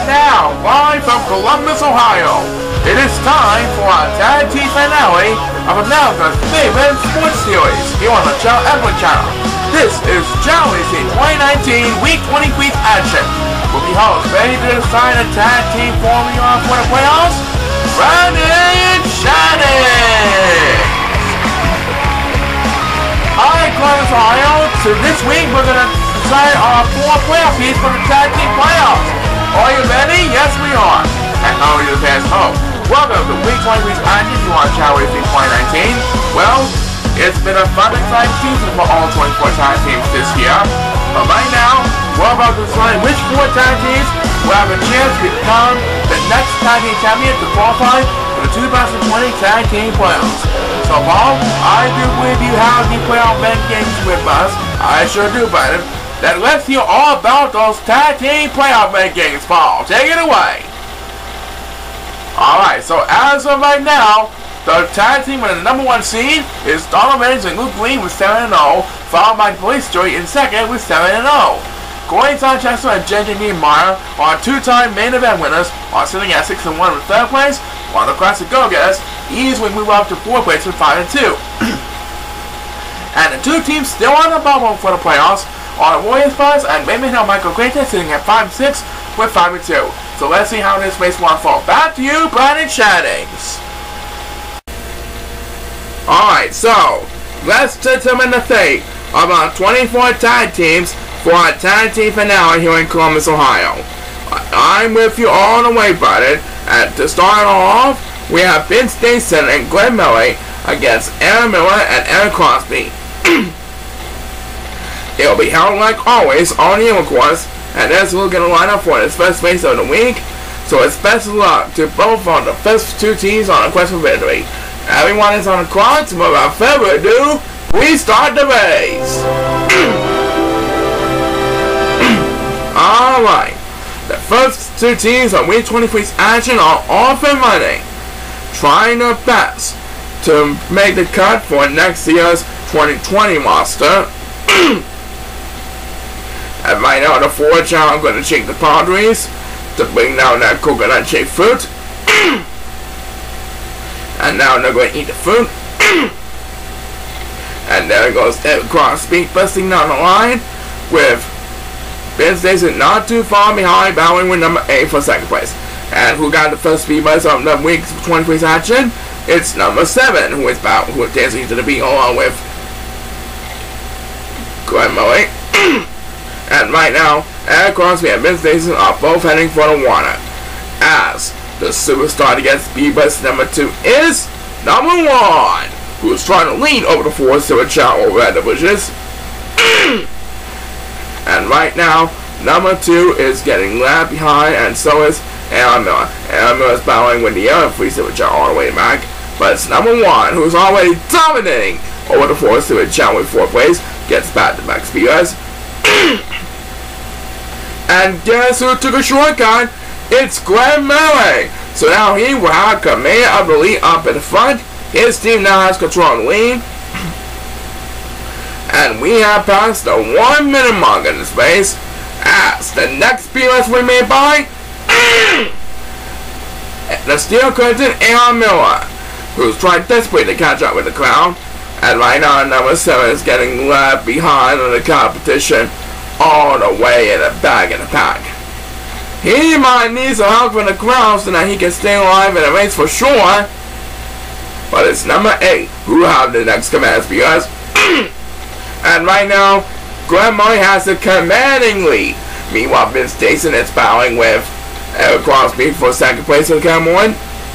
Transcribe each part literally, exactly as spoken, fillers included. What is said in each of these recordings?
now, live from Columbus, Ohio, it is time for our tag team finale of America's favorite sports series here on the ChaoEmperor channel. This is ChaoEmperor twenty nineteen Week twenty-three action. Will be hosts ready to decide a tag team formula for the playoffs? Brandon Shining! Alright, Columbus, Ohio, so this week we're going to decide our four playoff teams for the tag team playoffs. Are you ready? Yes, we are. And only the fans hope. Welcome to Week twenty-three action here on ChaoEmperor twenty nineteen. Well, it's been a fun and exciting season for all twenty-four tag teams this year. But right now, we're about to decide which four tag teams will have a chance to become the next tag team champion to qualify for the two thousand twenty tag team playoffs. So, Paul, I do believe you have the playoff rankings with us. I sure do, Brandon. Then let's hear all about those tag team playoff rankings, Paul. Take it away. Alright, so as of right now, the tag team with the number one seed is Donald Reigns and Luke Green with seven and oh, followed by Police Story in second with seven and oh. Corey Sanchez and J J Meyer are two-time main event winners, are sitting at six and one with third place, while the Classic Go-Getters easily move up to fourth place with five and two. And the two teams still on the bubble for the playoffs are the Warriors Buzz and Raymond Hill Michael Clayton sitting at five and six with five and two. So let's see how this race will unfold. Back to you, Brandon Shannings. Alright, so let's determine the fate of our twenty-four tag teams for our tag team finale here in Columbus, Ohio. I'm with you all the way, Brandon. And to start off, we have Vince Stason and Glenn Murray against Aaron Miller and Aaron Crosby. It'll be held like always on the Eagle course, and that's who's going to line up for this first race of the week. So it's best of luck to both of the first two teams on the quest for victory. Everyone is on the clock, so without further ado, we start the race. Alright, the first two teams on Week twenty-three's action are off and running, trying their best to make the cut for next year's twenty twenty roster. And right now, the four Chao are going to shake the boundaries to bring down that coconut shaped fruit. And now they're going to eat the fruit. And there goes Ed Crosby busting down the line with Vince Stason not too far behind, battling with number eight for second place. And who got the first speed buzz of the week's twenty-three's action? It's number seven, who is about who is dancing to the beat along with Glenn Murray. And right now, Ed Crosby and Vince Stason are both heading for the water, as the superstar to get speed buzz number two is number one, who is trying to lean over the force to a Chao over at the bushes. And right now, number two is getting left behind, and so is Aaron Miller. Aaron Miller is battling with the other free silver Chao all the way back, but it's number one, who's already dominating over the force to a Chao with fourth place, gets back to back speeders. And guess who took a shortcut? It's Glenn Murray. So now he will have command of the lead up at the front. His team now has control of the lead. And we have passed the one minute mark in this race, as the next speeders we made by the Steel Curtain Aaron Miller, who's trying desperately to catch up with the crowd. And right now number seven is getting left behind in the competition all the way in the back of the pack. He might need some help from the crowd so that he can stay alive in the race for sure. But it's number eight who have the next command speeders. And right now, Glenn Murray has a commanding lead. Meanwhile, Vince Stason is battling with Aaron Crosby for second place in the Cam one.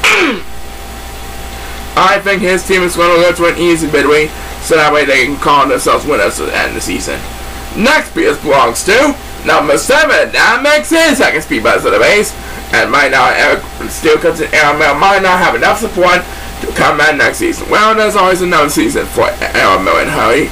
I think his team is going to go to an easy victory, so that way they can call themselves winners at the end of the season. Next speed belongs to number seven. That makes his second speed buzz of the race. And right now, Eric Steel Cuts and Aaron Miller might not have enough support to come back next season. Well, there's always another season for Aaron Miller and Hurry.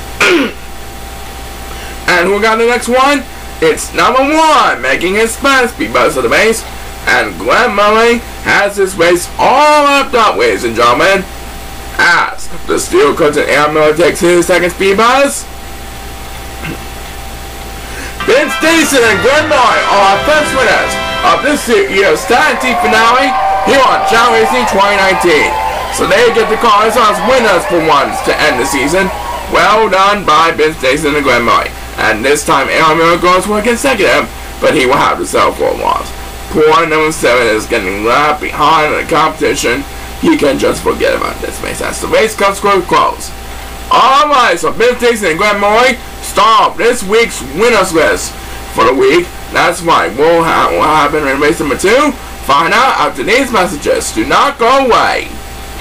And who got the next one? It's number one, making his first speed buzz of the race. And Glenn Murray has this race all wrapped up, ladies and gentlemen, as the Steel Cuts and Aaron Miller takes his second speed buzz. Vince Stason and Glenn Murray are our first winners of this year's tag team finale here on Chao twenty nineteen. So they get the call as winners for once to end the season. Well done by Ben Stacy and Glenn Murray. And this time ChaoEmperor goes for a consecutive, but he will have to settle for a loss. Poor number seven is getting left behind in the competition. He can just forget about this race as the race comes to a close. Alright, so Ben Stacy and Glenn Murray start this week's winners list for the week. That's right, we'll have what happened in race number two. Find out after these messages. Do not go away.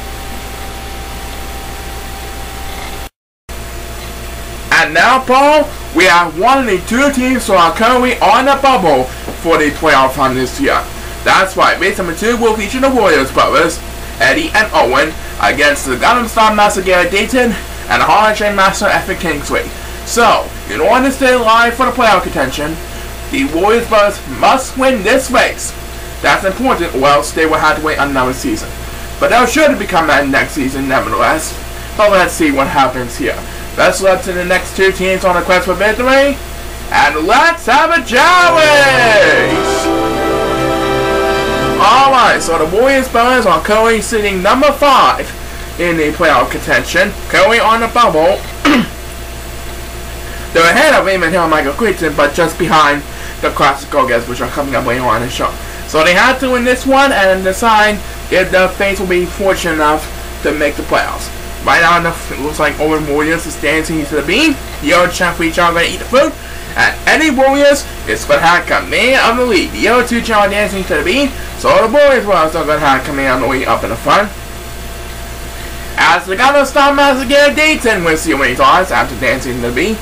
And now, Paul, we have one of the two teams who are currently on the bubble for the playoff run this year. That's right, race number two will feature the Warriors brothers, Eddie and Owen, against the Gangnam Style Master Garrett Dayton and the Harlem Shake Master Evan Kingsley. So, in order to stay alive for the playoff contention, the Warriors brothers must win this race. That's important, or else they will have to wait another season. But they'll sure to become that next season nevertheless. But let's see what happens here. Let's look to the next two teams on the quest for victory. And let's have a challenge! Alright, so the Warriors brothers are currently sitting number five in the playoff contention. Currently on the bubble. They're ahead of Raymond Hill and Michael Creighton, but just behind the Classic Go-Getters, which are coming up later on in the show. So they have to win this one and decide if the Fates will be fortunate enough to make the playoffs. Right now, it looks like Owen Warriors is dancing to the beat. The other Chef each are going to eat the food. And Eddie Warriors is going to have command of the lead. The other two are dancing to the beat. So the Warriors are going to have command of the lead up in the front. As the Gangnam Style Master Garrett Dayton will see what he thoughts after dancing to the beat.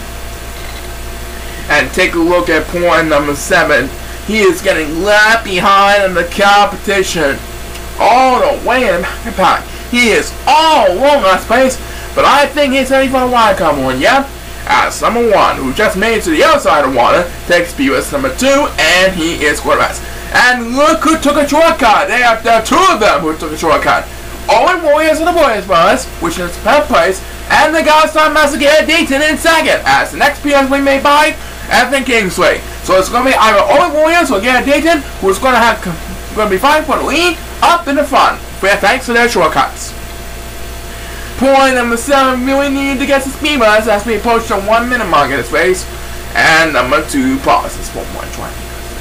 And take a look at point number seven. He is getting left behind in the competition. All the way in the back. He is all over that space, but I think he's ready for a wild card one, yeah? As number one, who just made it to the other side of the water, takes B S number two, and he is quarterbacks. And look who took a shortcut. They have there are two of them who took a shortcut. Owen Warriors and the Warriors brothers, which is third place, and the Gangnam Style Master Garrett Dayton in second, as the next P S will be made by Evan Kingsley. So it's going to be either Owen Warriors or Garrett Dayton, who's going to have going to be fighting for the lead up in the front. Thanks to their shortcuts. Point number seven really needed to get some speed runs as we approach the one minute mark in this race. And number two pauses for one twenty.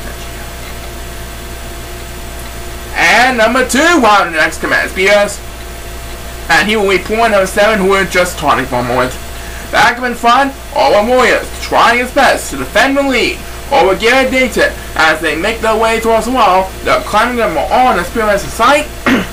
And number two, wow, the next command Spears. And he will be point number seven, who is just twenty for a moment. Back up in front, Owen Warriors trying his best to defend the lead over Garrett Dayton as they make their way towards the wall. They're climbing them on the Spears in sight.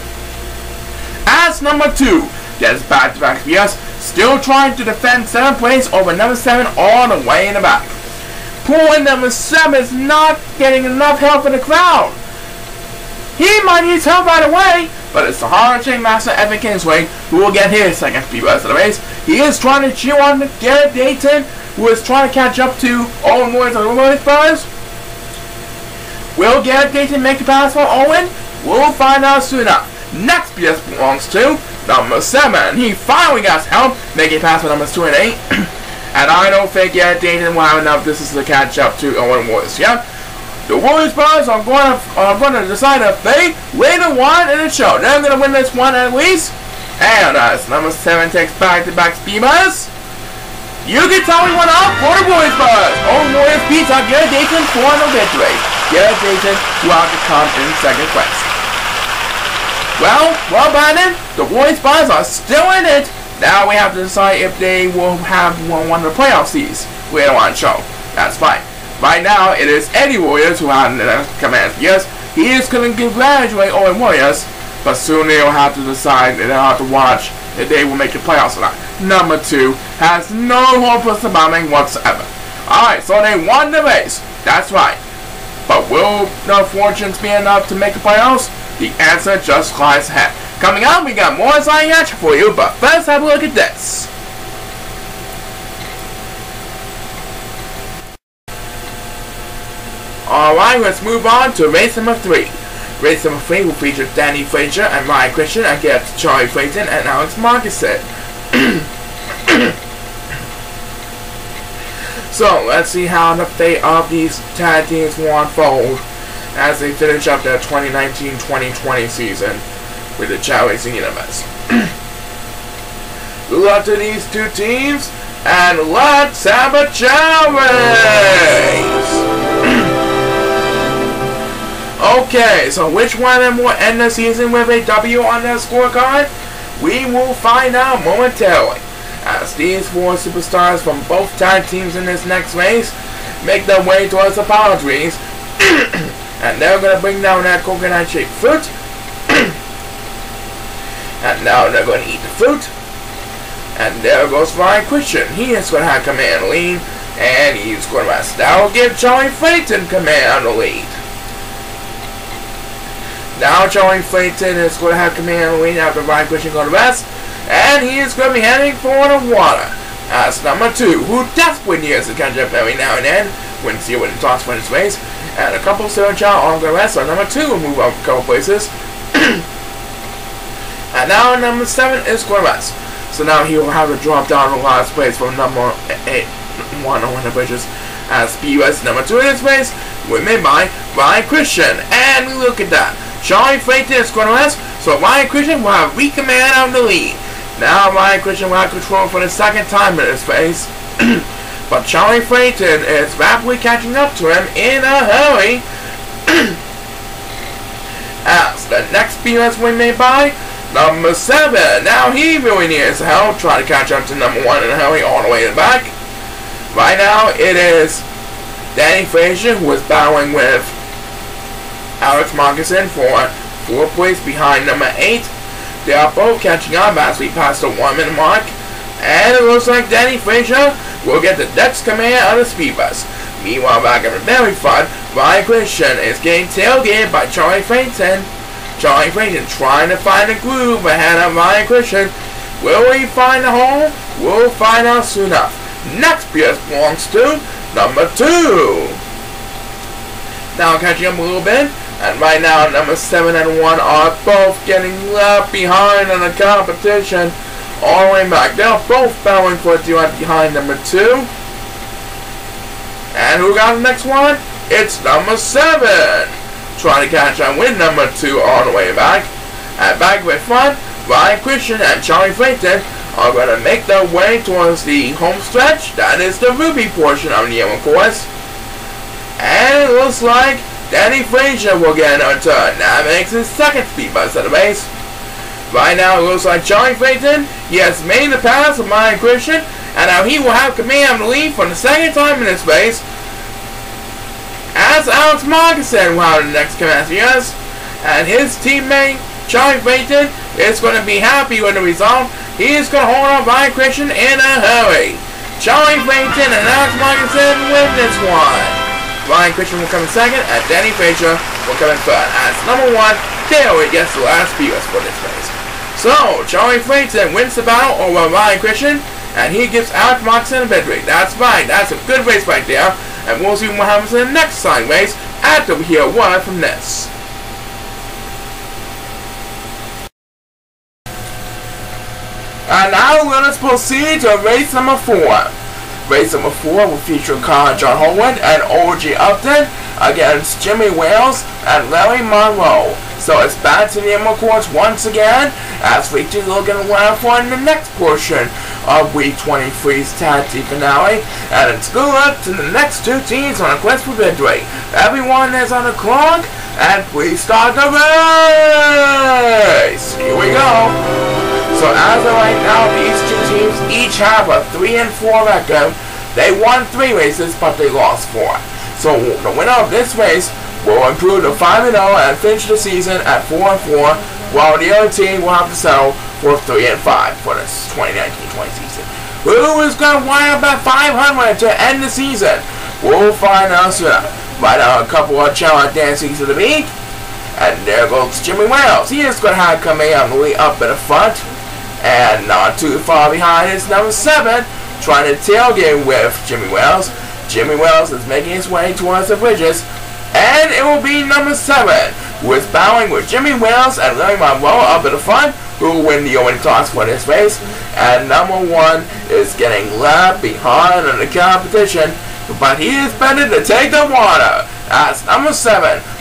As number two gets back to back Spears, still trying to defend seventh place over number seven all the way in the back. Point number seven is not getting enough help in the crowd. He might need help right away, but it's the Harlem Shake Master Evan Kingsley who will get his second speed bus of the race. He is trying to cheer on Garrett Dayton, who is trying to catch up to Owen Warriors and the Warriors brothers. Will Garrett Dayton make the pass for Owen? We'll find out soon enough. Next P S belongs to number seven. He finally got help, making pass for numbers two and eight. And I don't think Garrett Dayton will have enough distance to catch up to Owen Warriors. Yeah, the Warriors brothers are going to are going to decide a fate later on in the show. They're going to win this one at least. And as number seven takes back-to-back speed bus, you can tell me one up for the Warriors brothers. Owen Warriors beats out Garrett Dayton for the victory. Garrett Dayton will have to come in second place. Well, well, Brandon, the Warriors brothers are still in it. Now we have to decide if they will have one, one of the playoff seeds later on the show. That's fine. Right now, it is Eddie Warriors who have the command. Yes, he is going to congratulate Owen Warriors, but soon they will have to decide and they'll have to watch if they will make the playoffs or not. Number two has no hope for surviving whatsoever. Alright, so they won the race. That's right. But will their fortunes be enough to make the playoffs? The answer just lies ahead. Coming up, we got more exciting action for you, but first have a look at this. Alright, let's move on to race number three. Race number three will feature Danny Frazier and Ryan Christian against Charlie Clayton and Alex Marcusson. So, let's see how the fate of these tag teams will unfold. as they finish up their twenty nineteen twenty twenty season with the Chao Racing Universe. Good luck to these two teams, and let's have a Chao race! Okay, so which one of them will end the season with a W on their scorecard? We will find out momentarily, as these four superstars from both tag teams in this next race make their way towards the power trees, and they're going to bring down that coconut-shaped fruit, and now they're going to eat the fruit, and there goes Ryan Christian. He is going to have command lead, and he's going to rest. That will give Charlie Flayton command lead. Now Charlie Flayton is going to have command lead after Ryan Christian goes to rest, and he is going to be heading for the water. As number two, who desperately needs to catch up every now and then, when see when he talks for his race, and a couple Sarah Chao on the rest, so number two will move up a couple places. And now number seven is going to rest. So now he will have to drop down the last place from number eight, one on the bridges. As P U S number two in this race, we're made by Ryan Christian. And look at that. Charlie Flayton is going to rest, so Ryan Christian will have recommand of the lead. Now Ryan Christian will have control for the second time in this race. But Charlie Flayton is rapidly catching up to him in a hurry. As the next P U S win made by number seven. Now he really needs help. Try to catch up to number one in a hurry all the way to the back. Right now it is Danny Frazier who is battling with Alex Moccasin for four points behind number eight. They are both catching up as we pass the one minute mark. And it looks like Danny Frazier will get the next command of the speed bus. Meanwhile, back at the very front, Ryan Christian is getting tailgated by Charlie Flayton. Charlie Flayton trying to find a groove ahead of Ryan Christian. Will he find a hole? We'll find out soon enough. Next P S belongs to number two. Now catching up a little bit. And right now, number seven and one are both getting left behind in the competition. All the way back. They're both battling for a deal behind number two. And who got the next one? It's number seven. Trying to catch up with number two all the way back. And back with front, Ryan Christian and Charlie Flayton are going to make their way towards the home stretch. That is the Ruby portion of the yellow course. And it looks like Danny Frazier will get another turn. That makes his second speed bus of the race. Right now it looks like Charlie Flayton, he has made the pass of Ryan Christian, and now he will have command of the lead for the second time in this race. As Alex Moccasin will have the next command of us, and his teammate Charlie Flayton is going to be happy with the result. He is going to hold on Ryan Christian in a hurry. Charlie Flayton and Alex Moccasin win this one. Ryan Christian will come in second, and Danny Frazier will come in third. As number one, there he gets the last P U S for this race. So, Charlie Flayton wins the battle over Ryan Christian, and he gives Alex Moccasin a victory. That's right, that's a good race right there, and we'll see what happens in the next side race after we hear a word from this. And now let us proceed to race number four. Race number four will feature Connor John Holwood and O G Upton against Jimmy Wales and Larry Monroe. So it's back to the Emerald Courts once again as we take a look at what for in the next portion of Week twenty-three's Tag Team Finale. And it's good luck to the next two teams on a quest for victory. Everyone is on the clock, and please start the race! Here we go! So as of right now, these two teams each have a three and four record. They won three races, but they lost four. So the winner of this race will improve to five and oh and finish the season at four and four, while the other team will have to settle for three and five for this twenty nineteen twenty season. Who is going to wind up at five hundred to end the season? We'll find out soon. Right now, a couple of challenge dances of the week. And there goes Jimmy Wales. He is going to have coming on the way up in the front. And not too far behind is number seven, trying to tailgate with Jimmy Wales. Jimmy Wales is making his way towards the bridges. And it will be number seven, who is battling with Jimmy Wales and Larry Monroe up in the front, who will win the opening toss for this race. And number one is getting left behind in the competition, but he is better to take the water. As number seven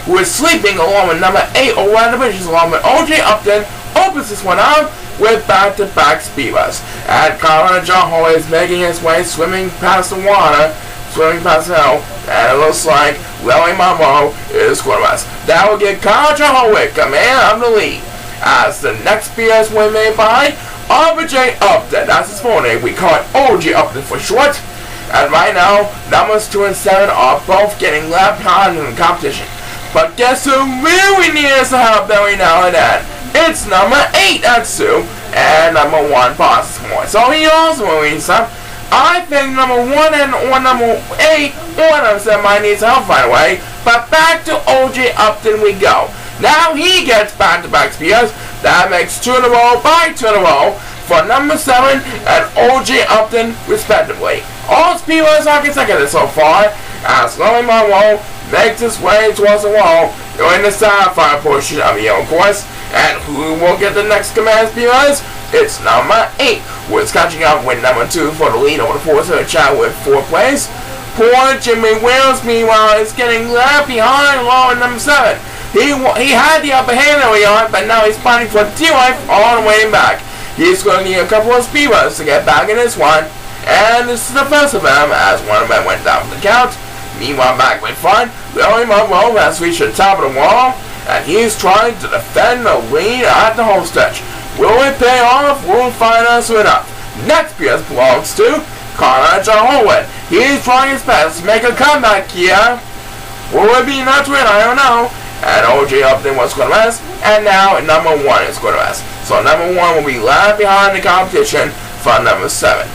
who is sleeping along with number eight or one of the divisions along with O J Upton, opens this one up with back-to-back speedruns. And Colin John Hall is making his way swimming past the water, swimming past the hill, and it looks like Larry Monroe is going to us. That will get Colin John Hall with command of the lead. As the next speedrun was made by O J Upton. That's his full name. We call it O J Upton for short. And right now, numbers two and seven are both getting left behind in the competition. But guess who really needs some help every now and then? It's number eight, that's Sue, and number one, Boston Moore. So he also needs some. I think number one and or number eight, one of them might need some help right away. But back to O J Upton we go. Now he gets back-to-back speeders. That makes two in a row by two in a row for number seven and O J Upton, respectively. All speedruns are consecutive so far, as Larry Monroe makes his way towards the wall during the sapphire portion of the yellow course. And who will get the next command speedruns? It's number eight, who is catching up with number two for the lead over the fourth of the Chao with four plays. Poor Jimmy Wales, meanwhile, is getting left behind along with number seven. He he had the upper hand early on, but now he's fighting for dear life all the way back. He's going to need a couple of speedruns to get back in this one. And this is the first of them, as one of them went down for the count. Meanwhile, back with fun, Larry Monroe has reached the top of the wall, and he's trying to defend the lead at the home stretch. Will it pay off? We'll find out soon enough. Next P S belongs to Connor John Holwood. He's trying his best to make a comeback here. Will it be enough to win? I don't know. And O J Upton was going to rest, and now number one is going to rest. So number one will be left behind the competition for number seven.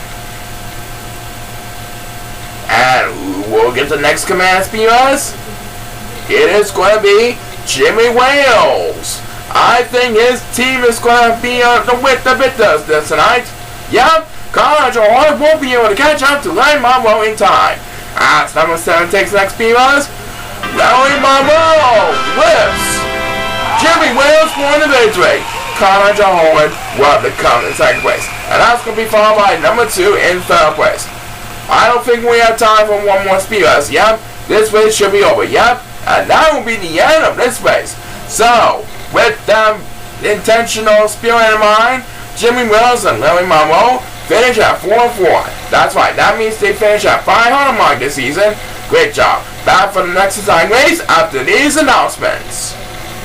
And who will get the next command speedruns? It is going to be Jimmy Wales. I think his team is going to be uh, the width of it does this tonight. Yep, Connor John won't be able to catch up to Larry Monroe in time. As number seven takes the next speedruns, Larry Monroe lifts Jimmy Wales for the victory. Connor John will have to come in second place. And that's going to be followed by number two in third place. I don't think we have time for one more speedrun. Yep, this race should be over. Yep, and that will be the end of this race. So, with that intentional spirit in mind, Jimmy Wales and Larry Monroe finish at four and four. That's right, that means they finish at five hundred mark this season. Great job. Back for the next design race after these announcements.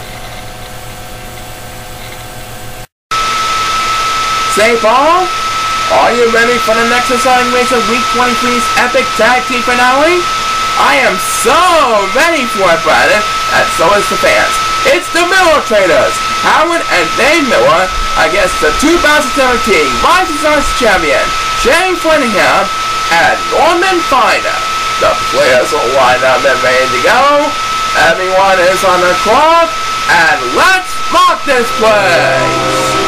Saint Paul, are you ready for the next exciting race of Week twenty-three's epic tag team finale? I am so ready for it, Brandon, and so is the fans. It's the Miller Traders, Howard and Dave Miller, against the two thousand seventeen Rising Stars champion, Shane Flanagan, and Norman Finder. The players will line up and ready to go. Everyone is on the clock, and let's rock this place!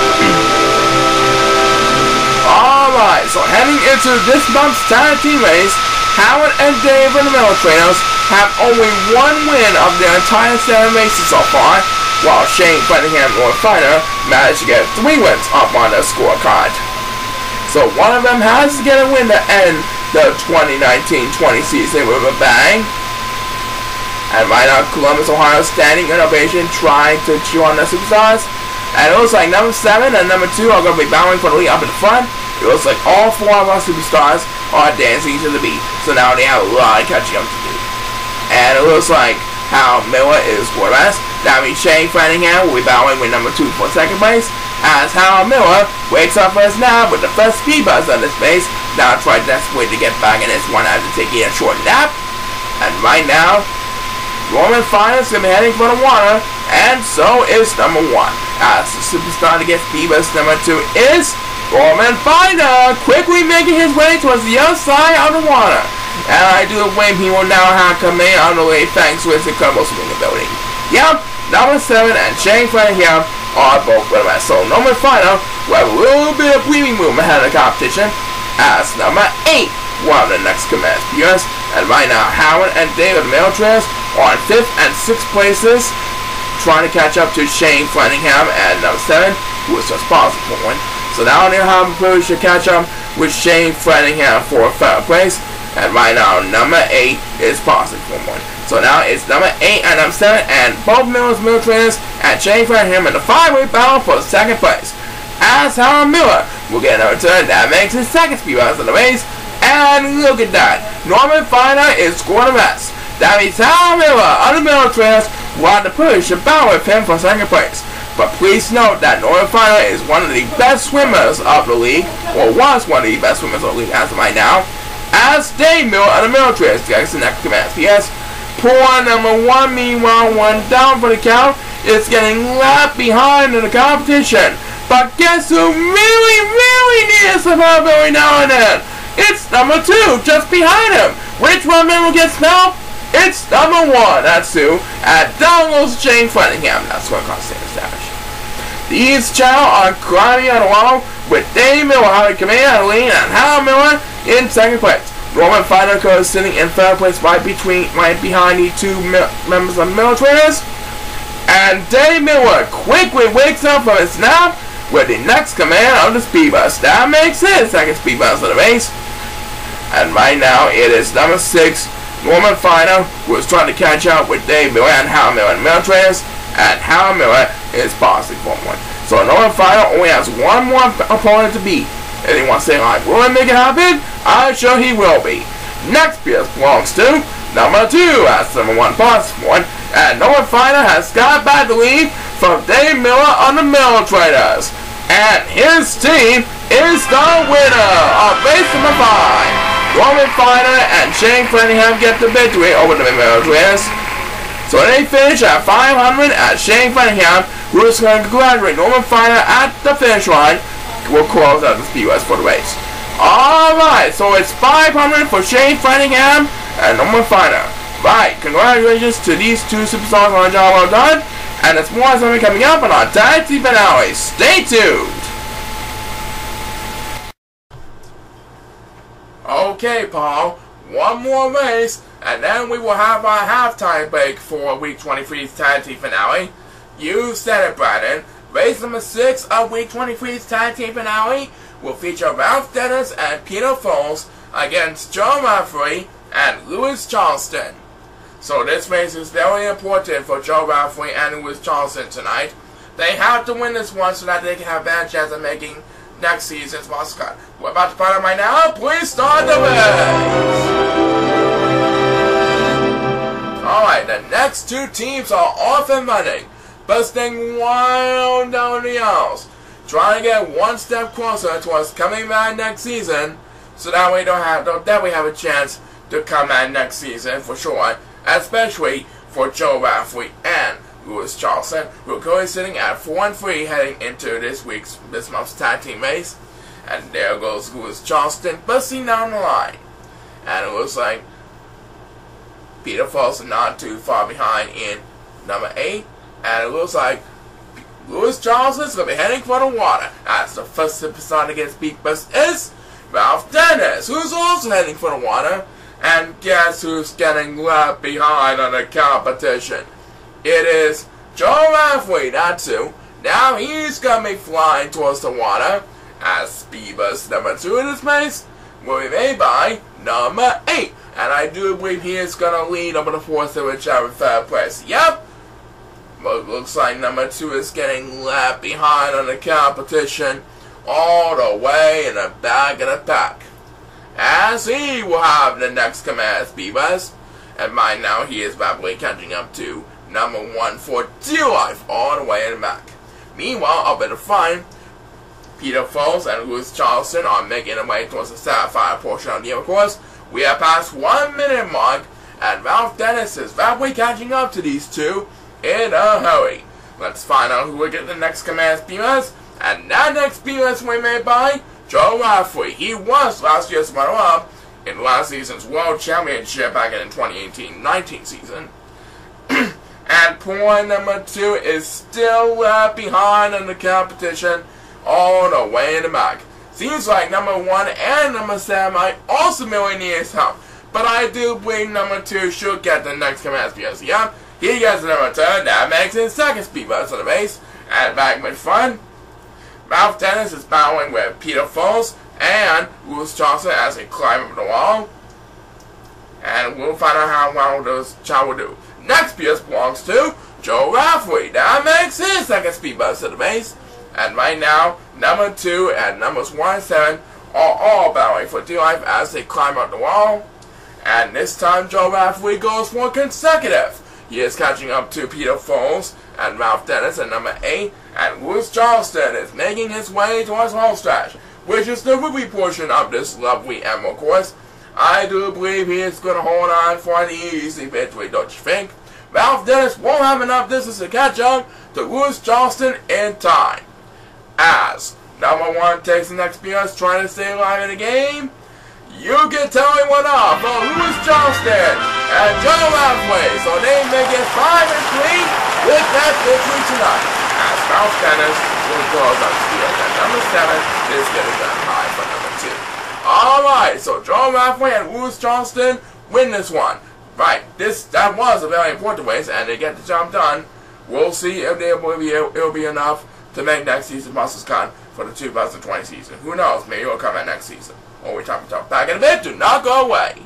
Alright, so heading into this month's tag team race, Howard and Dave and the Miller Trainers have only one win of their entire seven races so far, while Shane Flanagan and Norman Finder managed to get three wins up on their scorecard. So one of them has to get a win to end the twenty nineteen twenty season with a bang. And right now, Columbus, Ohio, standing in ovation, trying to cheer on the superstars. And it looks like number seven and number two are going to be battling for the lead up in the front. It looks like all four of our superstars are dancing to the beat. So now they have a lot of catching up to do. And it looks like how Miller is for us. That means Shane Flanagan will be battling with number two for second place. As Howard Miller wakes up for us now with the first speed buzz on this base. Now try desperately to get back in this one after taking a short nap. And right now, Norman Finder is going to be heading for the water. And so is number one. As the superstar to get speed buzz number two is Norman Finder, quickly making his way towards the other side of the water. And I do believe he will now have command on the way thanks to his incredible swimming ability. Yep, number seven and Shane Flanagan are both with us. So Norman Finder will have a little bit of breathing room ahead of the competition. As number eight, one of the next command speeders. And right now, Howard and David Meltres are in fifth and sixth places, trying to catch up to Shane Flanagan and number seven, who is just positive for one. So now they'll have a push to catch up with Shane Flanagan for third place. And right now, number eight is positive for one. So now it's number eight and number seven, and both Miller's Mill Trainers and Shane Framingham in the five-way battle for second place. As Howard Miller will get another turn, that makes his second speed bus of the race. And look at that, Norman Finer is scoring a mess. That means Howard Miller on the Mill Trainers want to push the battle with him for second place. But please note that Norman Finer is one of the best swimmers of the league, or was one of the best swimmers of the league as of right now. As Dave Miller on the Mill Trainers gets the next command. P S Poor number one, meanwhile, one down for the count, is getting left behind in the competition. But guess who really, really needs some help every now and then? It's number two, just behind him. Which one will get smelled? It's number one, that's who. At down goes Shane Framingham. That's what costs Sanders damage. These Chao are climbing on the wall with Dave Miller having command, lean, and Hal Miller in second place. Norman Finer is sitting in third place right between, right behind the two members of the Mill Trainers. And Dave Miller quickly wakes up from his nap with the next command of the speed bus. That makes his second speed bus of the race. And right now it is number six, Norman Finer, who is trying to catch up with Dave Miller and Hal Miller and Mill Trainers. And Hal Miller is passing for one. So Norman Finer only has one more opponent to beat. If he wants to say, like, will he make it happen? I'm sure he will be. Next P S belongs to number two, that's number one possible one. And Norman Finer has got back the lead from Dave Miller on the Mill Trainers. And his team is the winner of race number five. Norman Finer and Shane Framingham get the victory over the Mill Trainers. So they finish at five hundred at Shane Framingham, who is going to congratulate Norman Finer at the finish line. Will close out the speed bus for the race. Alright, so it's five hundred for Shane Framingham and Norman Finer. Right, congratulations to these two superstars on a job well done. And there's more something coming up on our tag team finale. Stay tuned! Okay, Paul, one more race, and then we will have our halftime break for Week twenty-three's tag team finale. You said it, Brandon. Race number six of Week twenty-three's tag team finale will feature Ralph Dennis and Peter Foles against Joe Rafferty and Louis Charleston. So this race is very important for Joe Rafferty and Louis Charleston tonight. They have to win this one so that they can have a better chance of making next season's mascot. We're about to find out right now. Please start the race! Alright, the next two teams are off and running, busting wild down the aisles, trying to get one step closer towards coming back next season, so that we don't have that we have a chance to come back next season for sure, especially for Joe Rafferty and Louis Charleston, who are currently sitting at four and three heading into this week's this month's tag team race. And there goes Louis Charleston busting down the line, and it looks like Peter Foles is not too far behind in number eight. And it looks like Louis Charleston is going to be heading for the water. As the first superstar to get his beat bust is Ralph Dennis, who's also heading for the water. And guess who's getting left behind on the competition? It is Joe Rafferty, that's who. Now he's going to be flying towards the water. As speed bus number two in this race will be made by number eight. And I do believe he is going to lead over the fourth and whichever third place. Yep. But it looks like number two is getting left behind on the competition all the way in the back of the pack. As he will have the next command speed bus. And by now he is rapidly catching up to number one for dear life all the way in the back. Meanwhile, up in the front, Peter Foles and Louis Charleston are making their way towards the sapphire portion of the course. We are past one minute mark, and Ralph Dennis is rapidly catching up to these two in a hurry. Let's find out who will get the next command speed bus, and that next speed bus will be made by Joe Rafferty. He was last year's runner-up in last season's World Championship back in the twenty eighteen nineteen season. And point number two is still left behind in the competition all the way in the back. Seems like number one and number seven might also really need his help. But I do believe number two should get the next command speed bus. Yep, he gets the number two. That makes his second speed bus of the race. And back with fun, Ralph Dennis is battling with Peter Foles and Louis Charleston as they climb up the wall. and we'll find out how well does Chao will do. Next P S belongs to Joe Rafferty. That makes his second speed boost to the base. And right now, number two and numbers one and seven are all battling for dear life as they climb up the wall. And this time, Joe Rafferty goes for consecutive. He is catching up to Peter Foles and Ralph Dennis at number eight. And Louis Charleston is making his way towards home stretch, which is the ruby portion of this lovely Emerald course. I do believe he is going to hold on for an easy victory, don't you think? Ralph Dennis won't have enough distance to catch up to Louis Charleston in time. As number one takes the next P S trying to stay alive in the game, you can tell me what up for Louis Charleston and Joe Rafferty, so they make it five and three with that victory tonight. As Ralph Dennis will close up field, and number seven is getting that high for number two. Alright, so Joe Rafferty and Louis Charleston win this one. Right, this that was a very important race, and they get the job done. We'll see if they will be it'll be enough to make next season Busters Con for the two thousand twenty season. Who knows? Maybe it'll come out next season. Or we talk about back in a bit. Do not go away.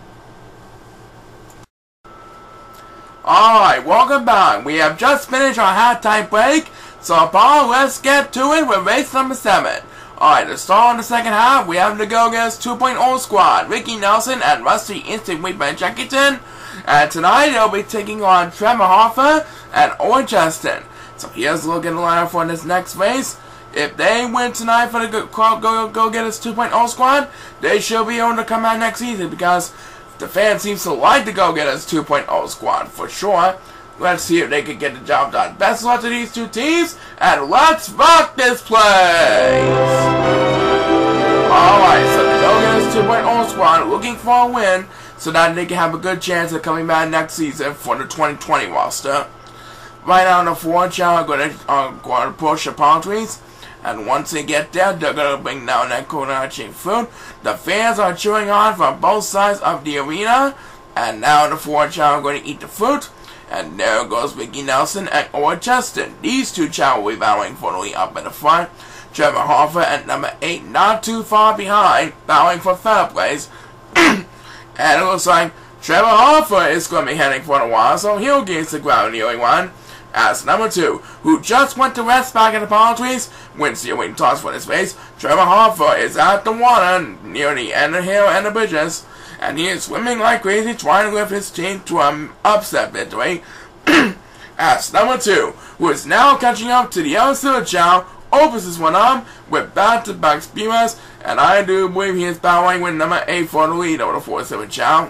Alright, welcome back. We have just finished our halftime break, so Paul, let's get to it with race number seven. Alright, to start on the second half, we have the Go-Getters two point oh squad, Ricky Nelson and Rusty Instant Whitman Jenkington. And tonight they'll be taking on Trevor Hoffa and Owen Justin. So here's a look at the lineup for this next race. If they win tonight for the Go-Getters Go, Go, Go two point oh squad, they should be able to come out next season because the fans seem to like the Go-Getters two point oh squad for sure. Let's see if they can get the job done. Best of luck to these two teams, and let's rock this place! Alright, so the Go-Getters two point oh squad looking for a win so that they can have a good chance of coming back next season for the twenty twenty roster. Right now on the four, Chao are going to, uh, going to push the palm trees. And once they get there, they're going to bring down that coconut-shaped food. The fans are cheering on from both sides of the arena. And now the four Chao are going to eat the fruit. And there goes Ricky Nelson and Owen Justin. These two Chao will be battling for the lead up in the front. Trevor Hoffa at number eight, not too far behind, battling for third place. And it looks like Trevor Hoffa is going to be heading for the wall, so he'll gain the ground nearly one. As number two, who just went to rest back in the palm trees, wins the awaiting toss for this race. Trevor Hoffa is at the water near the end of the hill and the bridges, and he is swimming like crazy trying to lift his team to an upset victory. As number two, who is now catching up to the other side of Chao, opens this one up with back-to-back speeders, and I do believe he is battling with number eight for the lead over the four seven Chao.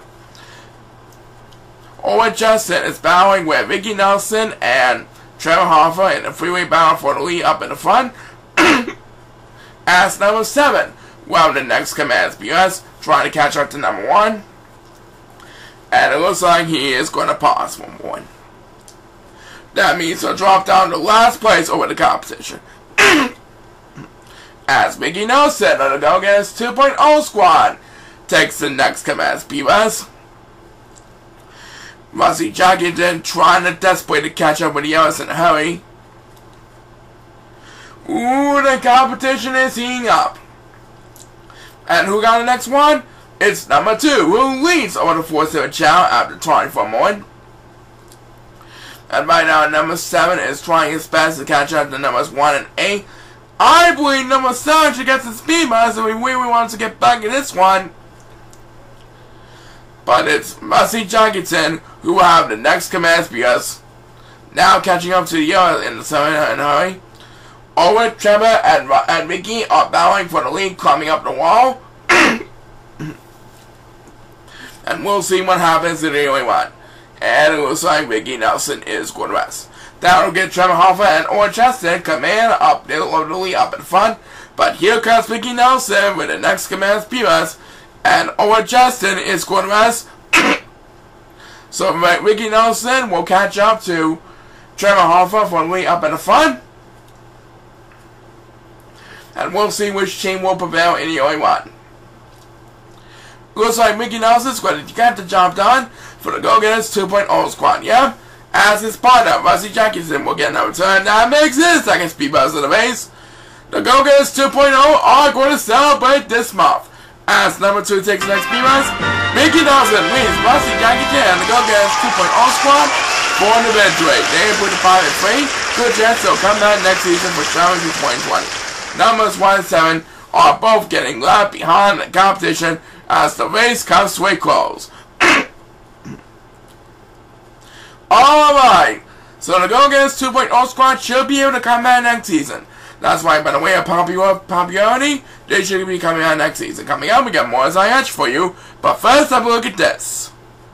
Owen Justin is battling with Ricky Nelson and Trevor Hoffa in a freeway battle for the lead up in the front. As number seven, well, the next command B S trying to catch up to number one. And it looks like he is going to pass one more. That means he'll drop down to last place over the competition. As Ricky Nelson of the Go-Getters two point oh squad takes the next command B S. Rusty Jenkington trying to desperately catch up with the others in a hurry. Ooh, the competition is heating up. And who got the next one? It's number two, who leads over the four seven Chao after trying for a moment. And right now, number seven is trying his best to catch up to numbers one and eight. I believe number seven should get the speed bus, and we really want to get back in this one. But it's Rusty Jenkington who will have the next command because now catching up to the other in the seven in a hurry. Owen, Trevor, and, and Ricky are battling for the lead, climbing up the wall. And we'll see what happens in the only one. And it looks like Ricky Nelson is going to rest. That'll get Trevor Hoffa and Owen Justin command up the lead up in front. But here comes Ricky Nelson with the next command P S. And Owen Justin is going to rest. So Ricky Nelson will catch up to Trevor Hoffa for the lead up in the front. And we'll see which team will prevail in the only one. Looks like Ricky Nelson's going to get the job done for the Go-Getters two point oh squad, yeah? As his partner, Rusty Jenkington will get another turn. That makes his second speed buzz of the race. The Go-Getters two point oh are going to celebrate this month. As number two takes the next speed buzz. Mickey Dawson wins Rusty Jackie Chan to go against two point oh Squad for an event rate. They put the five and three. Good chance they'll come back next season for Challenge two point twenty. Numbers one and seven are both getting left behind the competition as the race comes to a close. Alright, so the Go Against two point oh Squad should be able to come back next season. That's why, by the way of popular popularity, they should be coming out next season. Coming up, we got more as I H for you, but first, have a look at this.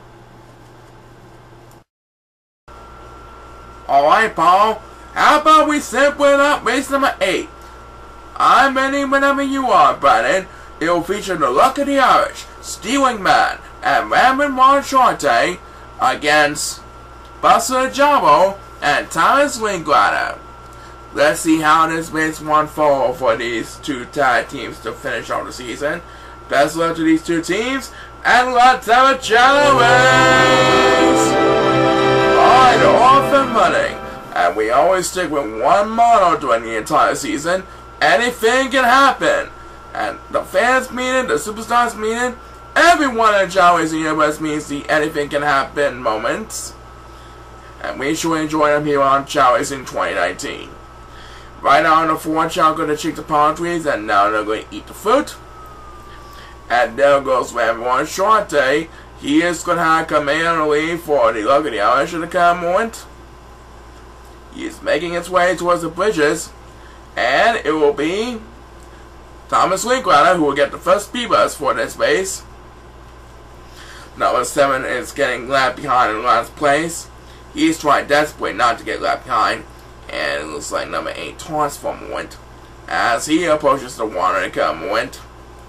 Alright, Paul, how about we simple it up race number eight? I'm ready whenever you are, Brandon. It will feature the Luck of the Irish, Stealing Man, and Ramon Moncharte against Buster Jabo and Thomas Linklater. Let's see how this race one fall for these two tag teams to finish off the season. Best luck to these two teams, and let's have a challenge! Alright, they're off and running, and we always stick with one motto during the entire season: anything can happen. And the fans mean it, the superstars mean it, everyone in the Chao Racing universe means the anything can happen moments. And we should enjoy them here on Chao Racing twenty nineteen. Right now in the fourth, Chao going to check the palm trees, and now they're going to eat the fruit. And there goes Ramon Moncharte. He is going to have command on the lead for the Luck of the Irish in the current moment. He is making its way towards the bridges, and it will be Thomas Linklater who will get the first speed bus for this race. Number seven is getting left behind in last place. He's trying desperately not to get left behind, and it looks like number eight taunts for a moment as he approaches the water in the current moment.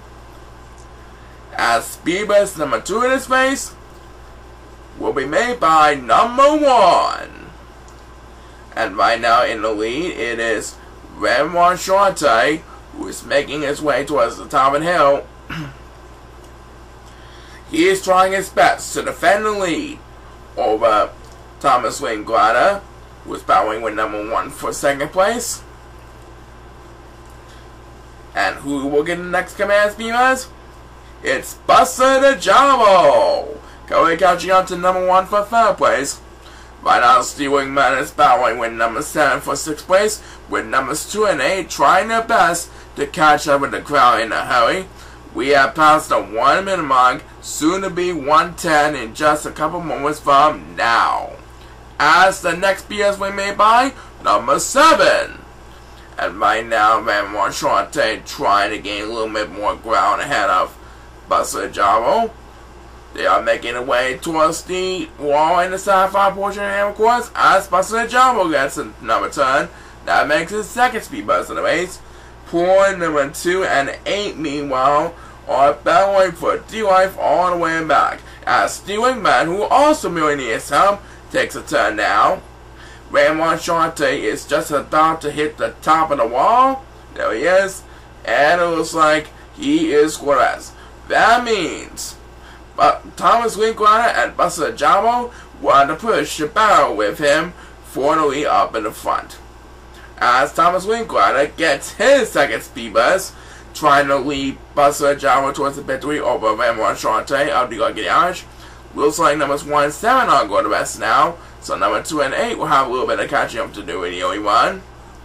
As speed bus number two in this race will be made by number one. And right now in the lead it is Ramon Moncharte, who is making his way towards the top of the hill. He is trying his best to defend the lead over Thomas Linklater, who is battling with number one for second place. And who will get the next command speeders? It's Buster the Jabo, going catching up to number one for third place. Right now, Stealing Man is battling with number seven for sixth place, with numbers two and eight trying their best to catch up with the crowd in a hurry. We have passed the one minute mark, soon to be one ten in just a couple moments from now. As the next B S win made by number seven. And right now, Ramon Moncharte trying to gain a little bit more ground ahead of Buster Jabo. They are making their way towards the wall in the sci-fi portion of the course as Buster Jabo gets another turn. That makes his second speed bus in the race. Poor number two and eight, meanwhile, are battling for D-Life all the way back. As Stealing Man, who also really needs help, takes a turn now. Ramon Moncharte is just about to hit the top of the wall. There he is. And it looks like he is scoreless. That means but Thomas Linklater and Buster Jabo want to push the battle with him for the lead up in the front. As Thomas Linklater gets his second speed bus, trying to lead Buster Jabo towards the victory over Ramon Moncharte of the Luck of the Irish. Looks like numbers one and seven are going to rest now, so number two and eight will have a little bit of catching up to do in the only one.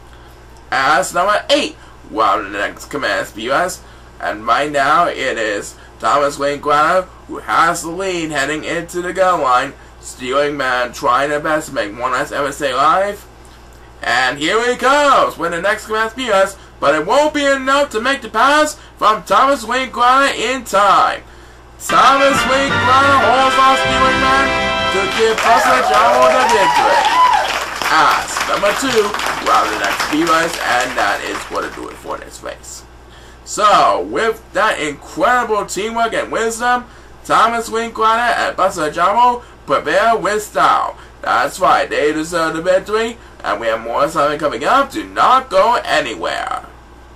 As number eight will have the next command speed bus, and right now it is Thomas Linklater who has the lead heading into the gun line. Stealing Man trying their best to make one last ever stay alive. And here he comes with the next command speed bus, but it won't be enough to make the pass from Thomas Linklater in time. Thomas Linklater holds off Stealing Man to give Buster Jabo the victory. As number two will have the next speed bus, and that is what to do it for this race. So, with that incredible teamwork and wisdom, Thomas Linklater and Buster Jabo prevail with style. That's right, they deserve the victory, and we have more something coming up. Do not go anywhere.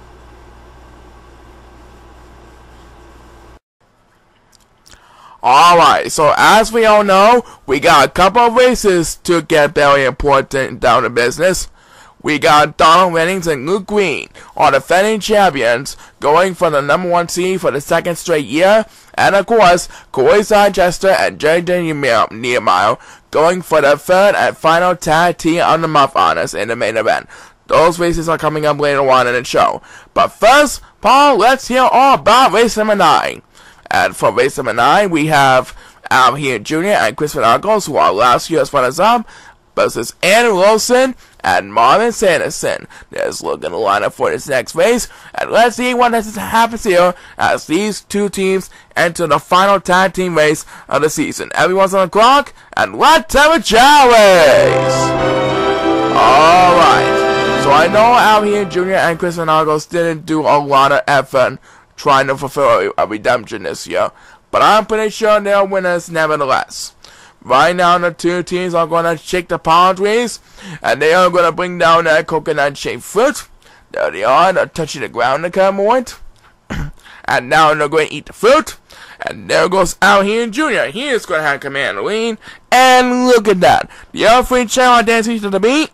Alright, so as we all know, we got a couple of races to get very important down to business. we got Donald Jennings and Luke Green, our defending champions, going for the number one seed for the second straight year. And of course, Corey Chester and J J Nehemiah going for the third and final tag team of the month honors in the main event. Those races are coming up later on in the show. But first, Paul, let's hear all about race number nine. And for race number nine, we have Al here Junior and Chris Van who are last year's runners-up, versus Andrew Wilson and Marvin Sanderson. Let's look at the lineup for this next race, and let's see what happens here as these two teams enter the final tag team race of the season. Everyone's on the clock, and let's have a Chao race! Alright. So I know Al here Junior and Chris Van didn't do a lot of effort trying to fulfill a redemption this year, but I'm pretty sure they're winners nevertheless. Right now, the two teams are going to shake the palm trees, and they are going to bring down that coconut-shaped fruit. There they are, they're touching the ground to come on it. And now they're going to eat the fruit. And there goes Al here Junior He is going to have command of the lead. And look at that. The other three Chao are dancing to the beat.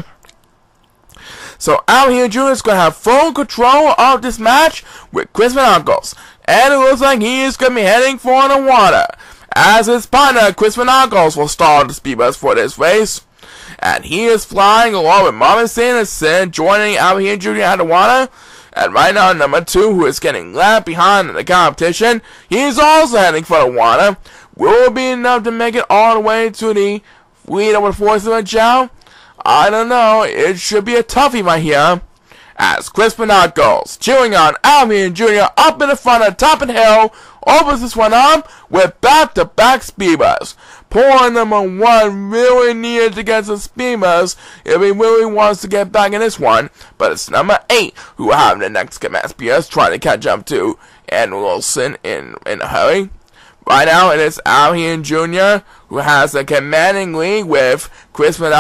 So Al here Junior is going to have full control of this match with Chris Van And it looks like he is going to be heading for the water, as his partner Chris Van will start the speed bus for this race. And he is flying along with Marvin Sanderson, joining Al here Junior at the water. And right now, number two, who is getting left behind in the competition, he is also heading for the water. Will it be enough to make it all the way to the lead over the forces of Chao? I don't know. It should be a toughie right here, as Chris Van goes, cheering on Al here Junior up in the front of the top of the hill, opens this one up with back-to-back speed bus. Poor number one really needed to get some speed bus if he really wants to get back in this one, but it's number eight who will have the next command speed bus trying to catch up to Andrew Wilson in, in a hurry. Right now, it is Al here Junior who has the commanding lead with Chris Van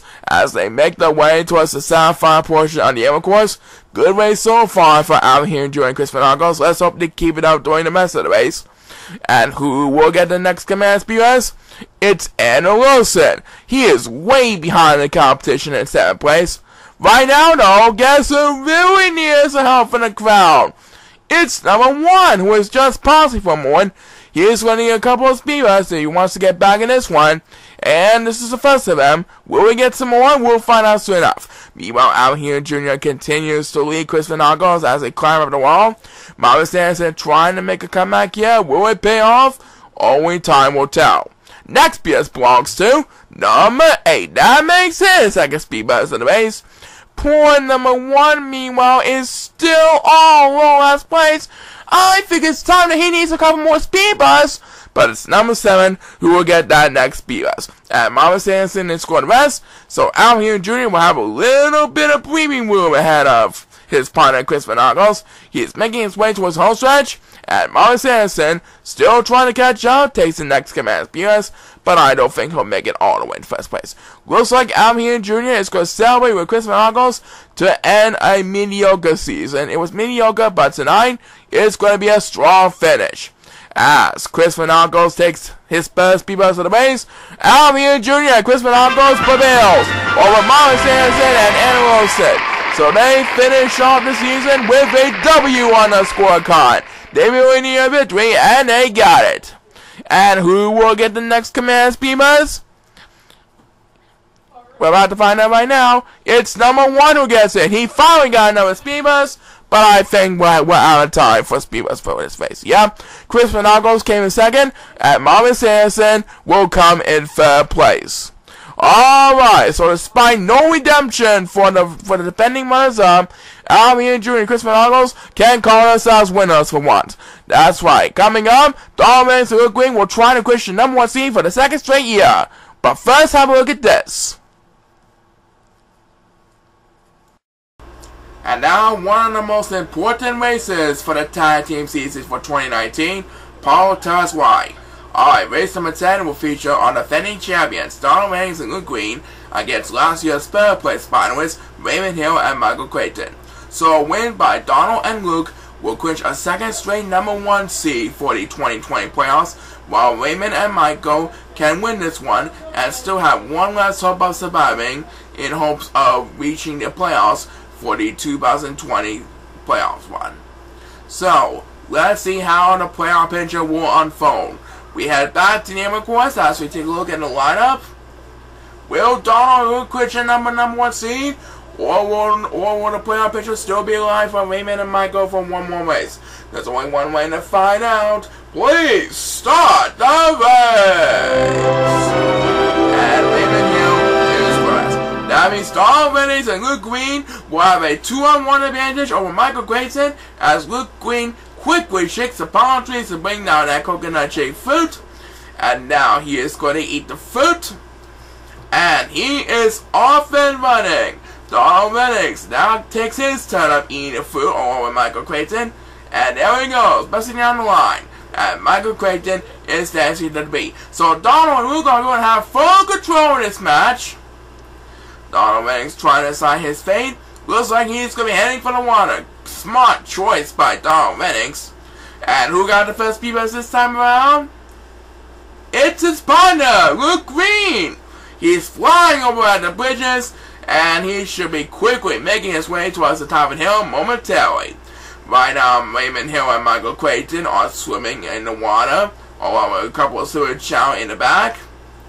as they make their way towards the south final portion on the Emma course. Good race so far for Al here Junior and Chris Van Let's hope they keep it up during the rest of the race. And who will get the next command speed bus? It's Andrew Wilson. He is way behind the competition in seventh place. Right now, though, guess who really needs some help from the crowd? It's number one, who is just pausing for a moment. He is running a couple of speed buses, so he wants to get back in this one. And this is the first of them. Will we get some more? We'll find out soon enough. Meanwhile, Al here Junior continues to lead Chris Van as they climb up the wall. Marvin Sanderson trying to make a comeback here. Will it pay off? Only time will tell. Next P S belongs to number eight. That makes his second speed bus in the race. Poor number one, meanwhile, is still all alone last place. I think it's time that he needs a couple more speed bus. But it's number seven who will get that next speed bus. And Marvin Sanderson is scored the rest. So Al here Junior will have a little bit of breathing room ahead of his partner Chris Van He is making his way towards the home stretch. And Marvin Sanderson, still trying to catch up, takes the next command speed bus. But I don't think he'll make it all the way in first place. Looks like Al here Junior is going to celebrate with Chris Van to end a mediocre season. It was mediocre, but tonight it's going to be a strong finish. As Chris Van takes his first speed bus of the race, Al here Junior and Chris Van prevails over Marvin Sanderson and Andrew Wilson. So they finish off the season with a W on the scorecard. They really need a victory, and they got it. And who will get the next command speed bus? We're about to find out right now. It's number one who gets it. He finally got another speed bus, but I think we're, we're out of time for speed bus for this race. Yeah, Chris Van came in second, and Marvin Sanderson will come in third place. Alright, so despite no redemption for the for the defending runners-up, Al here Junior and Chris Van can call themselves winners for once. That's right. Coming up, Donald and Luke Green will try to clinch the number one seed for the second straight year. But first, have a look at this. And now, one of the most important races for the tag team season for twenty nineteen. Paul, tell us why. Alright, race number ten will feature our defending champions Donald Jennings and Luke Green against last year's third place finalists Raymond Hill and Michael Creighton. So a win by Donald and Luke will clinch a second straight number one seed for the twenty twenty playoffs, while Raymond and Michael can win this one and still have one last hope of surviving in hopes of reaching the playoffs for the two thousand twenty playoffs run. So, let's see how the playoff picture will unfold. We head back to the Name of course as we take a look at the lineup. Will Donald quit your number number one seed? Or will, or will the playoff picture still be alive for Raymond and Michael for one more race? There's only one way to find out. Please start the race! And Raymond Hill is first. That means Donald Reynolds and Luke Green will have a two on one advantage over Michael Grayson as Luke Green quickly shakes the palm trees to bring down that coconut shaped fruit. And now he is going to eat the fruit. And he is off and running. Donald Reynolds now takes his turn of eating the fruit along with Michael Creighton. And there he goes, busting down the line. And Michael Creighton is dancing to the beat. So Donald and Luke are going to have full control in this match. Donald Reynolds trying to decide his fate. Looks like he's going to be heading for the water. Smart choice by Donald Reynolds. And who got the first P B S this time around? It's his partner, Luke Green. He's flying over at the bridges, and he should be quickly making his way towards the top of the hill momentarily. Right now, Raymond Hill and Michael Creighton are swimming in the water, along with a couple of Seward Chao in the back.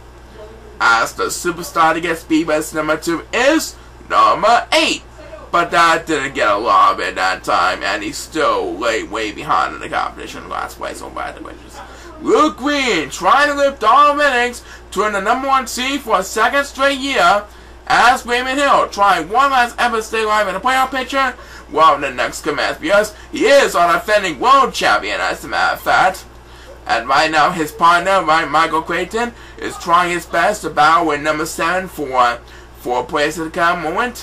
As the superstar to get speed best number two is number eight. But that didn't get a lot of it that time, and he's still way, way behind in the competition last place over at the bridges. Luke Green trying to lift Donald Reynolds to win the number one seed for a second straight year, as Raymond Hill trying one last effort to stay alive in the playoff picture. Well, the next commence because he is our defending world champion, as a matter of fact. And right now, his partner, right, Michael Creighton, is trying his best to battle with number seven for for a place at the current moment.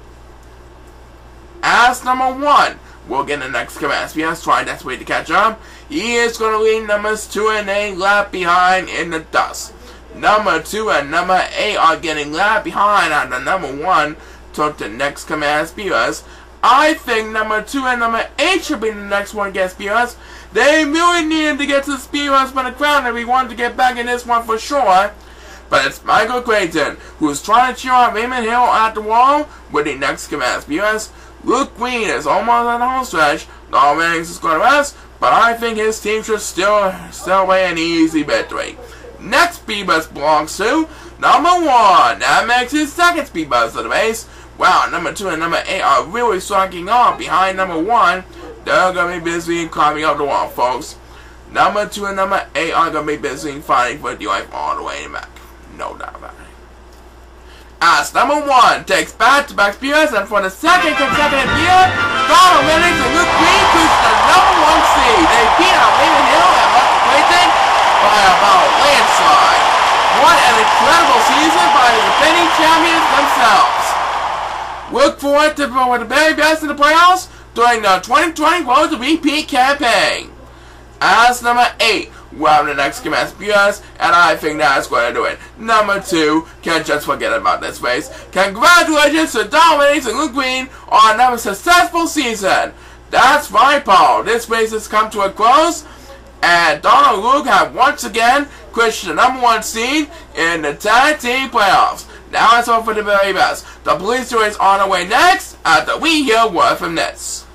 As number one, we'll get the next commence because trying desperately to catch up. He is going to lead numbers two and eight left behind in the dust. Number two and number eight are getting left behind on the number one to the next commence because I think number two and number eight should be the next one to get speeders. They really needed to get to the speeders for the crown if we wanted to get back in this one for sure. But it's Michael Creighton who's trying to cheer on Raymond Hill at the wall with the next commence because Luke Green is almost on the home stretch. Donald Reynolds is going to rest, but I think his team should still still away an easy victory. Next speed bus belongs to number one. That makes his second speed bus of the race. Wow, number two and number eight are really striking off behind number one. They're going to be busy climbing up the wall, folks. Number two and number eight are going to be busy fighting for the life all the way in the back. No doubt about it. As number one takes back-to-back spears, and for the second consecutive year, Donald Reynolds and Luke Green reached the number one seed. They beat out Raymond Hill and Michael Creighton by about a landslide. What an incredible season by the defending champions themselves. Look forward to for the very best in the playoffs during the twenty twenty Road to Repeat campaign. As number eight, we'll have the next commence spears, and I think that's going to do it. Number two, can't just forget about this race. Congratulations to Donald Reynolds and Luke Green on another successful season. That's right, Paul. This race has come to a close, and Donald and Luke have once again clinched the number one seed in the tag team playoffs. Now it's all for the very best. The police tour is on the way next after we hear word from this.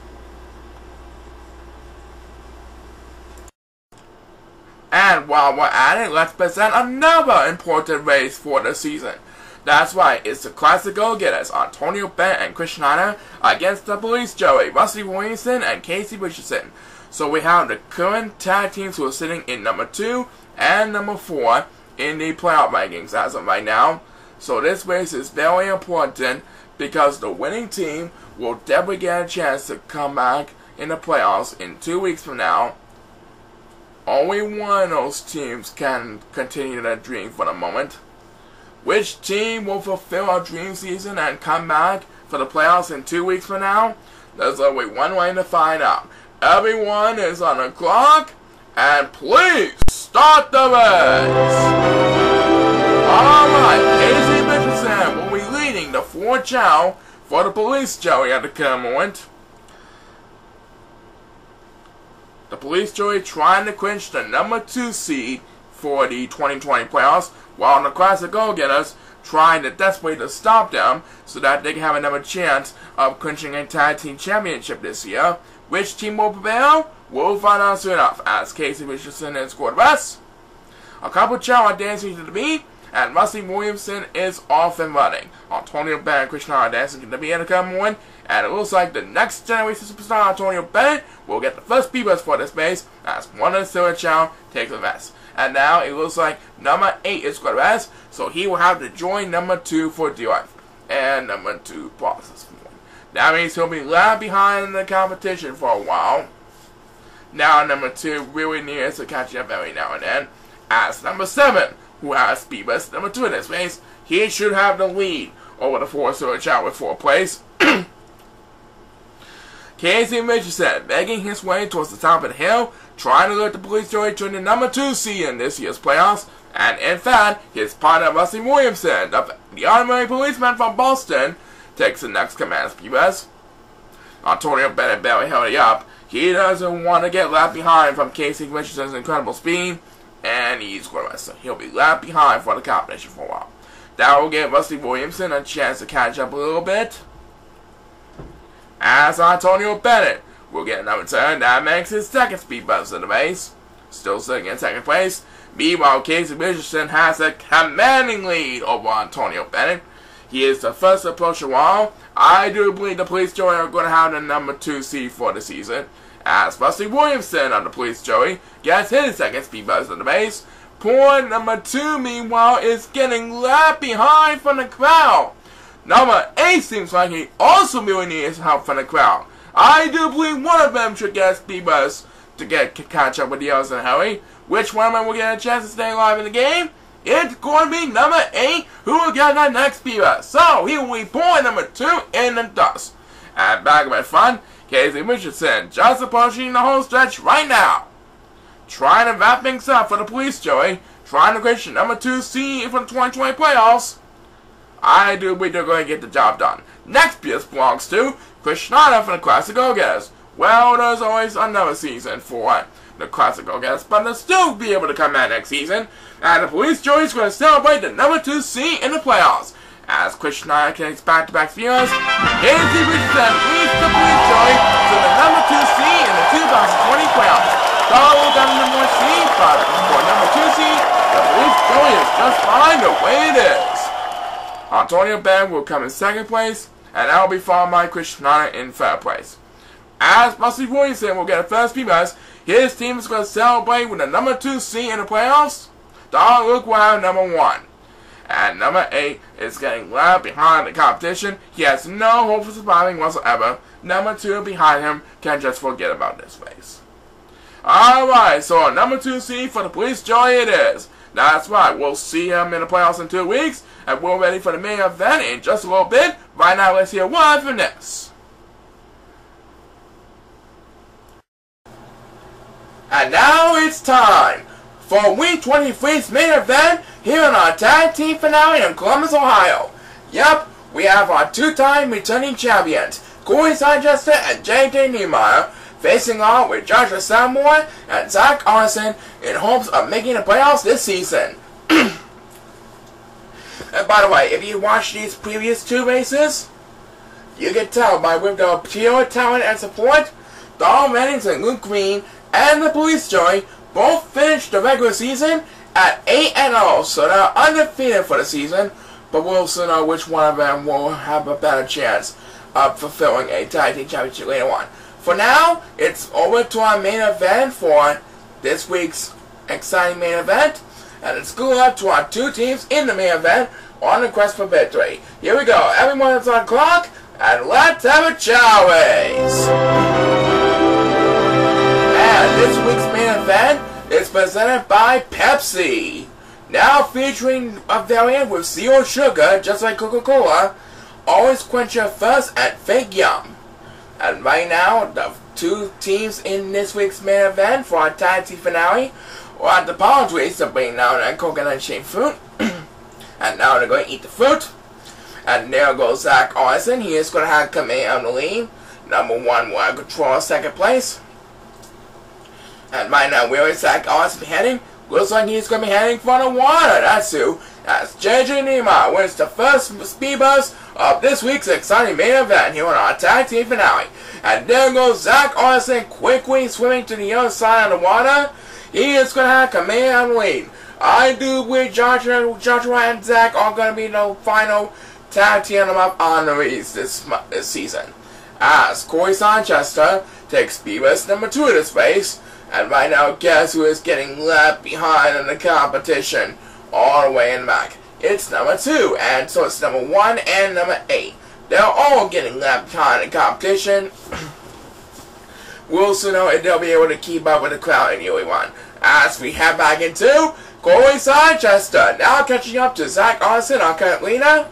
And while we're at it, let's present another important race for the season. That's right, it's the classic go-getters, Antonio Bennett and Chris Schneider, against the police Joey, Rusty Williamson, and Casey Richardson. So we have the current tag teams who are sitting in number two and number four in the playoff rankings as of right now. So this race is very important because the winning team will definitely get a chance to come back in the playoffs in two weeks from now. Only one of those teams can continue their dream for the moment. Which team will fulfill our dream season and come back for the playoffs in two weeks from now? There's only one way to find out. Everyone is on the clock, and please start the race! Alright, Casey Richardson will be leading the four Chao for the police Joey at the current moment. the Police Joey trying to clinch the number two seed for the twenty twenty playoffs, while the Classic Go-Getters trying to desperately to stop them so that they can have another chance of clinching a tag team championship this year. Which team will prevail? We'll find out soon enough, as Casey Richardson is scored best. A couple Chao are dancing to the beat, and Rusty Williamson is off and running. Antonio Bennett and Krishna are dancing to the beat in the coming one, and it looks like the next generation superstar Antonio Bennett will get the first beavers for this base, as one of the Silver Chao takes the rest. And now it looks like number eight is squad rest, so he will have to join number two for D F and number two process. That means he'll be left behind in the competition for a while. Now number two really needs to catch up every now and then. As number seven, who has speed best number two in this race, he should have the lead over the four Silver Chao with four plays. Casey Richardson begging his way towards the top of the hill, trying to let the Police Joey to the number two seed in this year's playoffs, and in fact, his partner Rusty Williamson, the, the honorary policeman from Boston, takes the next command speed best. Antonio Bennett barely held it up. He doesn't want to get left behind from Casey Richardson's incredible speed, and he's going to so he'll be left behind for the competition for a while. That will give Rusty Williamson a chance to catch up a little bit. As Antonio Bennett will get another turn, that makes his second speed bust in the race. Still sitting in second place. Meanwhile, Casey Richardson has a commanding lead over Antonio Bennett. He is the first to approach the wall. I do believe the Police Joey are going to have the number two seed for the season. As Rusty Williamson of the Police Joey gets his second speed bust in the base. Point number two, meanwhile, is getting left behind from the crowd. Number eight seems like he also really needs help from the crowd. I do believe one of them should get a speed bust to get to catch up with the others in a hurry. Which one of them will get a chance to stay alive in the game? It's going to be number eight who will get that next speed bust. So he will be point number two in the dust. And back at front, Casey Richardson just approaching the home stretch right now. Trying to wrap things up for the Police Joey. Trying to reach the number two seed for the twenty twenty playoffs. I do believe they're going to get the job done. Next piece belongs to Krishna from the Classic Go-Getters. Well, there's always another season for the Classic Go-Getters, but they'll still be able to come out next season. And the Police Joey is going to celebrate the number two seed in the playoffs. As Krishna connects back-to-back spears, Casey Richardson leads the Police Joey to the number two seed in the two thousand twenty playoffs. So got the number one seed, but for number two seed, the Police Joey is just fine the way it is. Antonio Bennett will come in second place, and that will be followed by Krishna in third place. As Rusty Williamson will get a first speed bust, his team is going to celebrate with the number two seed in the playoffs. Don Luke will have number one. And number eight is getting left behind the competition. He has no hope for surviving whatsoever. Number two behind him can just forget about this race. Alright, so number two seed for the Police Joey it is. That's right, we'll see him in the playoffs in two weeks, and we're ready for the main event in just a little bit. Right now, let's hear one from this. And now it's time for Week twenty-three's main event here in our tag team finale in Columbus, Ohio. Yep, we have our two-time returning champions, Corey Sylvester and J J Niemeyer, facing off with Joshua Salmore and Zach Arson in hopes of making the playoffs this season. And by the way, if you watched these previous two races, you can tell by with the pure talent and support, Don Reynolds and Luke Green and the Police Joey both finished the regular season at eight and oh, so they're undefeated for the season, but we'll soon know which one of them will have a better chance of fulfilling a tag team championship later on. For now, it's over to our main event for this week's exciting main event, and it's good luck to our two teams in the main event on the quest for victory. Here we go, everyone is on clock, and let's have a Chao race! And this week's main event is presented by Pepsi. Now featuring a variant with zero sugar, just like Coca-Cola, always quench your thirst and fake yum. And right now, the two teams in this week's main event for our tag team finale are at the palm trees to bring down that coconut shaped fruit. And now they're going to eat the fruit. And there goes Zach Arson. He is going to have command on the lead. Number one will have control of second place. And right now, where is Zach Austin heading? Looks like he's going to be heading for the water. That's who. That's J J Nehemiah wins the first speed bus of this week's exciting main event here on our tag team finale. And there goes Zach Austin quickly swimming to the other side of the water. He is going to have command and lead. I do believe Joshua, Joshua and Zach are going to be the final tag team up on the race this, this season. As Corey Sanchester takes speed bus number two of this race. And right now, guess who is getting left behind in the competition all the way in the back? It's number two, and so it's number one and number eight. They're all getting left behind in the competition. We'll soon know if they'll be able to keep up with the crowd in U E one. As we head back into Corey Sanchester, now catching up to Zach Austin on current leader.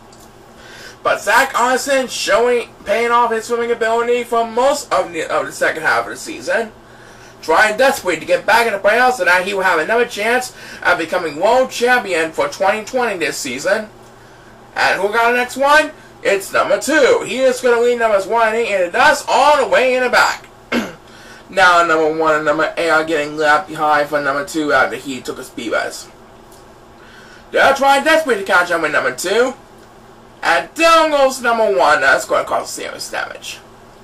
But Zach Austin showing, paying off his swimming ability for most of the, of the second half of the season. Trying desperately to get back in the playoffs so that he will have another chance at becoming world champion for twenty twenty this season. And who got the next one? It's number two. He is going to lead numbers one and eight in the dust all the way in the back. Now number one and number eight are getting left behind for number two after he took a speed bus. They're trying desperately to catch up with number two. And down goes number one. That's going to cause serious damage.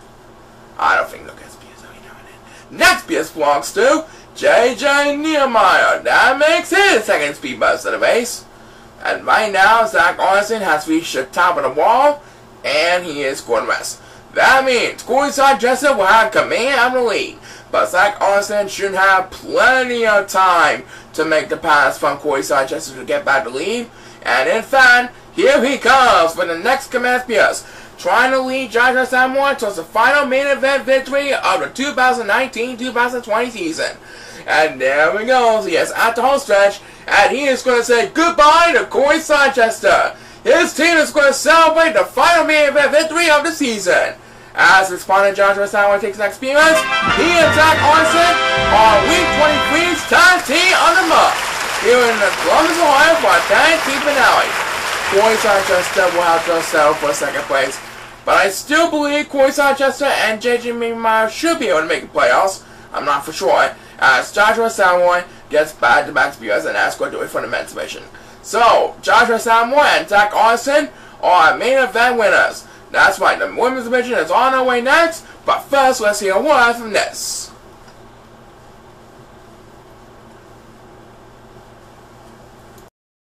I don't think Lucas. Next B S belongs to J J Nehemiah. That makes his second speed bus of the race. And right now, Zach Austin has reached the top of the wall, and he is going to rest. That means Corey Sanchester will have command of the lead, but Zach Austin should have plenty of time to make the pass from Corey Sanchester to get back to lead. And in fact, here he comes for the next command B S. Trying to lead Joshua Samoa towards the final main event victory of the two thousand nineteen two thousand twenty season. And there we go. He is at the home stretch, and he is going to say goodbye to Corey Sanchester. His team is going to celebrate the final main event victory of the season. As respondent Joshua Samoa takes next appearance, he and Zach Austin are Week twenty-three's tag team on the month here in the Columbus, Ohio for a tag team finale. Corey Sanchester will have to settle for second place. But I still believe Corey Sanchester and J J Nehemiah should be able to make the playoffs. I'm not for sure. As Joshua Samoa gets back-to-back spears and that's going to do it for the men's division. So, Joshua Samoa and Zach Austin are main event winners. That's right, the women's division is on our way next. But first, let's hear a word from this.